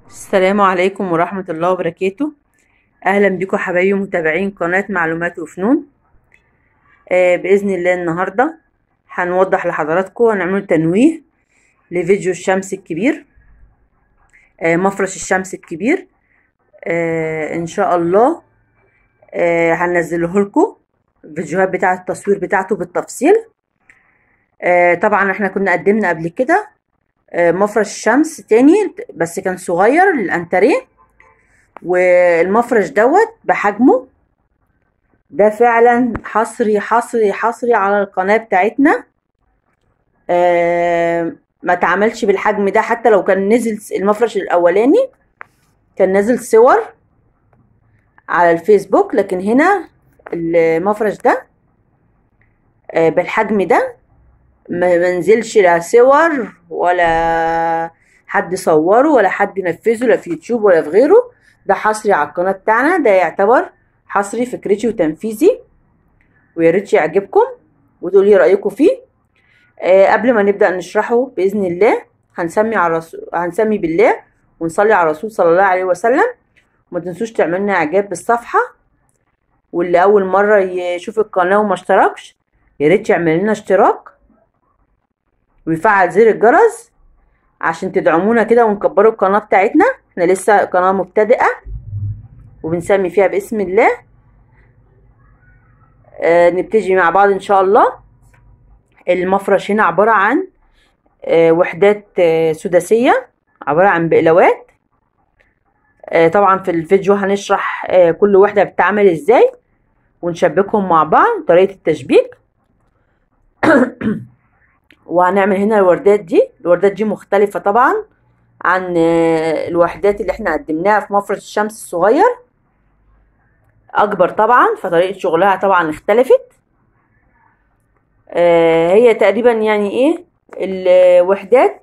السلام عليكم ورحمة الله وبركاته. أهلا بكم حبايبي متابعين قناة معلومات وفنون. بإذن الله النهاردة هنوضح لحضراتكم هنعمل تنويه لفيديو الشمس الكبير، مفرش الشمس الكبير. إن شاء الله هننزله لكم الفيديوهات بتاعة التصوير بتاعته بالتفصيل. طبعا احنا كنا قدمنا قبل كده مفرش شمس تاني بس كان صغير للأنتريه، والمفرش دوت بحجمه ده فعلا حصري حصري حصري على القناة بتاعتنا. ما تعملش بالحجم ده، حتى لو كان نزل المفرش الأولاني كان نزل صور على الفيسبوك، لكن هنا المفرش ده بالحجم ده ما منزلش لا صور ولا حد صوره ولا حد نفذه، لا في يوتيوب ولا في غيره. ده حصري على القناة بتاعنا، ده يعتبر حصري فكرتي وتنفيذي، ويا ريت يعجبكم وتقولوا لي رأيكم فيه. قبل ما نبدأ نشرحه بإذن الله هنسمي بالله ونصلي على الرسول صلى الله عليه وسلم. وما تنسوش تعملوا لنا إعجاب بالصفحة، واللي أول مرة يشوف القناة وما اشتركش يا ريت يعمل لنا اشتراك ويفعل زر الجرس عشان تدعمونا كده ونكبروا القناة بتاعتنا. احنا لسه قناة مبتدئة وبنسمي فيها باسم الله. نبتدي مع بعض ان شاء الله. المفرش هنا عبارة عن وحدات سداسية، عبارة عن بقلوات. طبعا في الفيديو هنشرح كل وحدة بتتعمل ازاي ونشبكهم مع بعض طريقة التشبيك. وهنعمل هنا الوردات دي مختلفة طبعا عن الوحدات اللي احنا قدمناها في مفرش الشمس الصغير، اكبر طبعا، فطريقة شغلها طبعا اختلفت. هي تقريبا يعني ايه الوحدات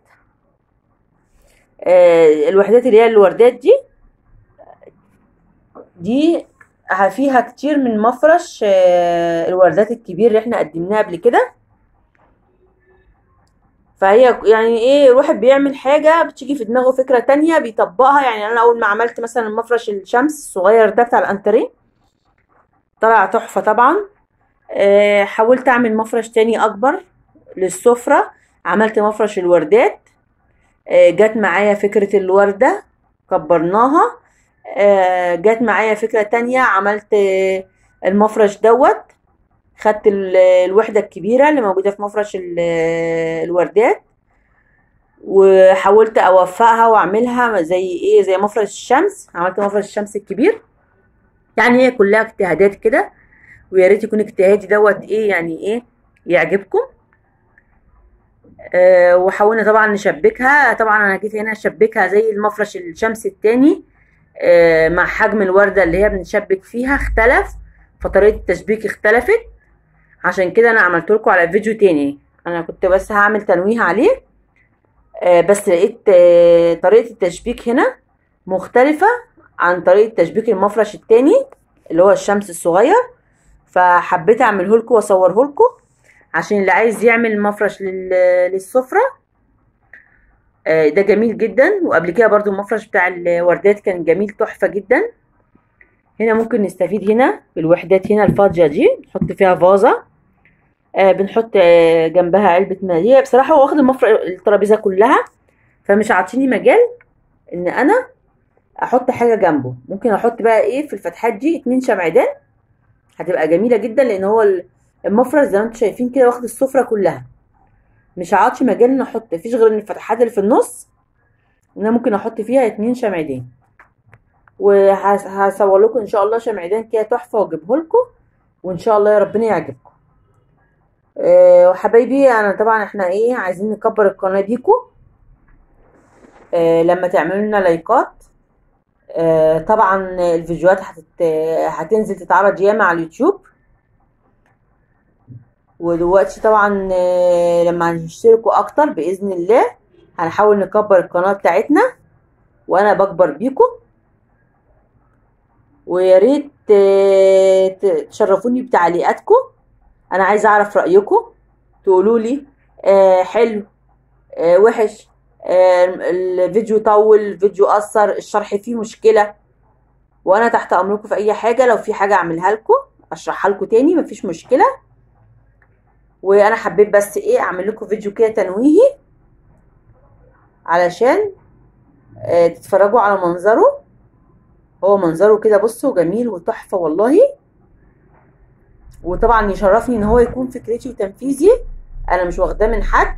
اللي هي الوردات دي فيها كتير من مفرش الوردات الكبير اللي احنا قدمناه قبل كده. فهي يعني ايه الواحد بيعمل حاجة بتيجي في دماغه فكرة تانية بيطبقها. يعني انا اول ما عملت مثلا مفرش الشمس الصغير ده بتاع الانتريه طلع تحفة طبعا. حاولت اعمل مفرش تاني اكبر للسفرة، عملت مفرش الوردات. جت معايا فكرة الوردة كبرناها. جت معايا فكرة تانية، عملت المفرش دوت، خدت الوحدة الكبيرة اللي موجودة في مفرش الوردات وحاولت اوفقها واعملها زي مفرش الشمس. عملت مفرش الشمس الكبير. يعني هي كلها اجتهادات كده، ويا ريت يكون اجتهادي دوت يعني يعجبكم. وحاولنا طبعا نشبكها. طبعا انا جيت هنا اشبكها زي المفرش الشمس التاني، مع حجم الوردة اللي هي بنشبك فيها اختلف، فطريقة التشبيك اختلفت. عشان كده انا عملت لكم على فيديو تاني، انا كنت بس هعمل تنويه عليه. بس لقيت طريقة التشبيك هنا مختلفة عن طريقة تشبيك المفرش التاني اللي هو الشمس الصغير، فحبيت اعمله لكم واصوره لكم عشان اللي عايز يعمل مفرش للسفرة. ده جميل جدا. وقبل كده برضو المفرش بتاع الوردات كان جميل تحفة جدا. هنا ممكن نستفيد هنا بالوحدات هنا الفاضية دي نحط فيها فازة، بنحط جنبها علبة مالية. بصراحة هو واخد الترابيزة كلها، فمش عاطيني مجال ان انا احط حاجة جنبه. ممكن احط بقى في الفتحات دي 2 شمعدان، هتبقى جميلة جدا، لان هو المفرش زي ما انتم شايفين كده واخد السفرة كلها، مش عاطي مجال ان احط فيش غير ان الفتحات اللي في النص انا ممكن احط فيها 2 شمعدان. وهصور لكم ان شاء الله شمعدان كده تحفة واجيبه لكم، وان شاء الله يا ربنا يعجبكم. وحبايبي انا طبعا احنا عايزين نكبر القناة بيكم. لما تعملوا لنا لايكات طبعا الفيديوهات هتنزل تتعرض ياما على اليوتيوب. ودلوقتي طبعا لما هنشتركوا اكتر باذن الله هنحاول نكبر القناة بتاعتنا، وانا بكبر بيكم. ويا ريت تشرفوني بتعليقاتكم، انا عايزه اعرف رايكم، تقولوا لي حلو وحش، الفيديو طول، الفيديو قصر، الشرح فيه مشكلة، وانا تحت امركم في اي حاجة. لو في حاجة اعملها لكم اشرحها لكم تاني مفيش مشكلة. وانا حبيت بس ايه اعمل لكم فيديو كده تنويهي علشان تتفرجوا على منظره. هو منظره كده بصوا جميل وتحفة والله. وطبعا يشرفني ان هو يكون فكرتي وتنفيذي، انا مش واخداه من حد.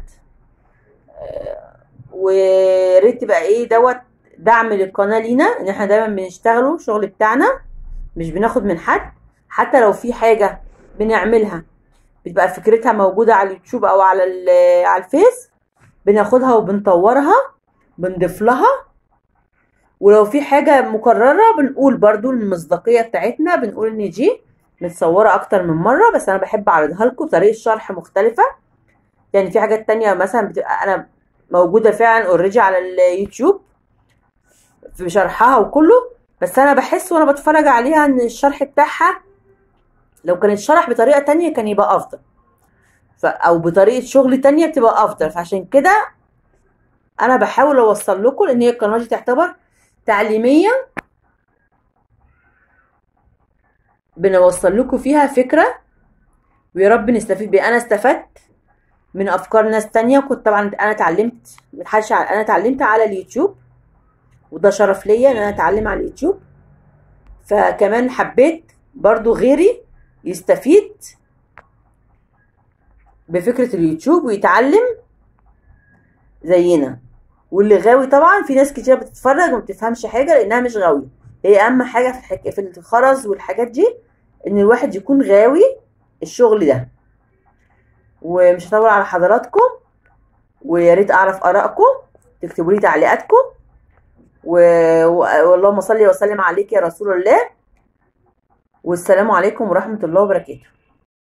وريت بقى ايه دوت دعم للقناة لينا، ان احنا دايما بنشتغلوا شغل بتاعنا مش بناخد من حد. حتى لو في حاجة بنعملها بتبقى فكرتها موجودة على اليوتيوب او على الفيس، بناخدها وبنطورها، بنضيف لها. ولو في حاجة مكررة بنقول برضو المصداقية بتاعتنا، بنقول ان دي متصورة اكتر من مرة، بس انا بحب اعرضها لكم بطريقة شرح مختلفة. يعني في حاجات تانية مثلا بتبقى انا موجودة فعلا اوريدي على اليوتيوب في شرحها وكله، بس انا بحس وانا بتفرج عليها ان الشرح بتاعها لو كان الشرح بطريقة تانية كان يبقى افضل، او بطريقة شغل تانية بتبقى افضل. فعشان كده انا بحاول اوصل لكم ان هي القناة دي تعتبر تعليمية، بنوصل لكم فيها فكرة ويا رب نستفيد بيها. انا استفدت من افكار ناس تانية. كنت طبعا انا اتعلمت انا اتعلمت على اليوتيوب، وده شرف ليا ان انا اتعلم على اليوتيوب. فكمان حبيت برضو غيري يستفيد بفكرة اليوتيوب ويتعلم زينا. واللي غاوي طبعا في ناس كتير بتتفرج وما بتفهمش حاجة لانها مش غاوية. هي اهم حاجة في الخرز والحاجات دي ان الواحد يكون غاوي الشغل ده. ومش هطول على حضراتكم، ويا ريت اعرف ارائكم، تكتبوا لي تعليقاتكم. واللهم صل وسلم عليك يا رسول الله. والسلام عليكم ورحمة الله وبركاته.